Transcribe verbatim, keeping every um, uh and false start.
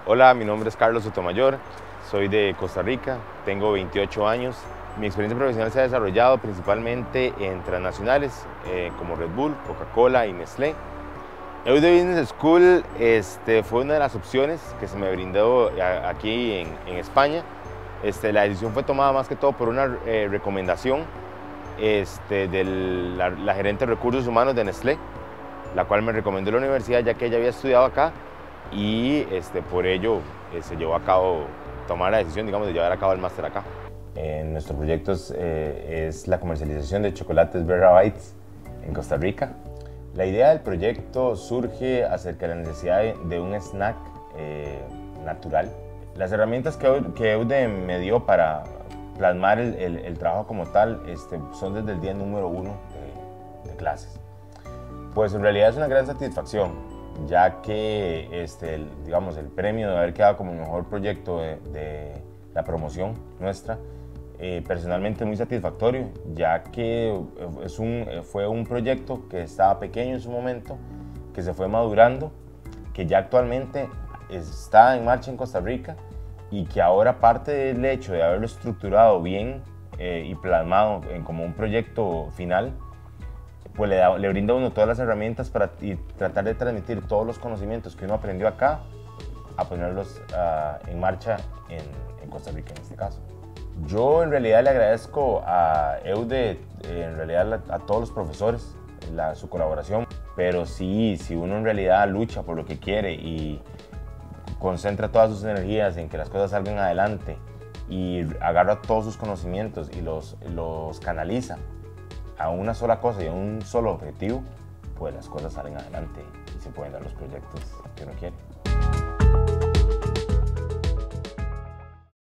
Hola, mi nombre es Carlos Sotomayor, soy de Costa Rica, tengo veintiocho años. Mi experiencia profesional se ha desarrollado principalmente en transnacionales eh, como Red Bull, Coca-Cola y Nestlé. E U D Business School este, fue una de las opciones que se me brindó a, aquí en, en España. Este, la decisión fue tomada más que todo por una eh, recomendación este, de la, la gerente de recursos humanos de Nestlé, la cual me recomendó la universidad ya que ella había estudiado acá y este, por ello eh, se llevó a cabo, tomar la decisión digamos, de llevar a cabo el máster acá. En nuestro proyecto es, eh, es la comercialización de chocolates Berra Bites en Costa Rica. La idea del proyecto surge acerca de la necesidad de, de un snack eh, natural. Las herramientas que, que E U D me dio para plasmar el, el, el trabajo como tal este, son desde el día número uno de, de clases. Pues en realidad es una gran satisfacción, ya que este, el, digamos, el premio de haber quedado como el mejor proyecto de, de la promoción nuestra, eh, personalmente muy satisfactorio, ya que es un, fue un proyecto que estaba pequeño en su momento, que se fue madurando, que ya actualmente está en marcha en Costa Rica y que ahora parte del hecho de haberlo estructurado bien eh, y plasmado en, como un proyecto final, pues le, da, le brinda a uno todas las herramientas para y tratar de transmitir todos los conocimientos que uno aprendió acá, a ponerlos uh, en marcha en, en Costa Rica en este caso. Yo en realidad le agradezco a E U D, eh, en realidad a, a todos los profesores, la, su colaboración, pero sí, si uno en realidad lucha por lo que quiere y concentra todas sus energías en que las cosas salgan adelante y agarra todos sus conocimientos y los, los canaliza a una sola cosa y a un solo objetivo, pues las cosas salen adelante y se pueden dar los proyectos que uno quiere.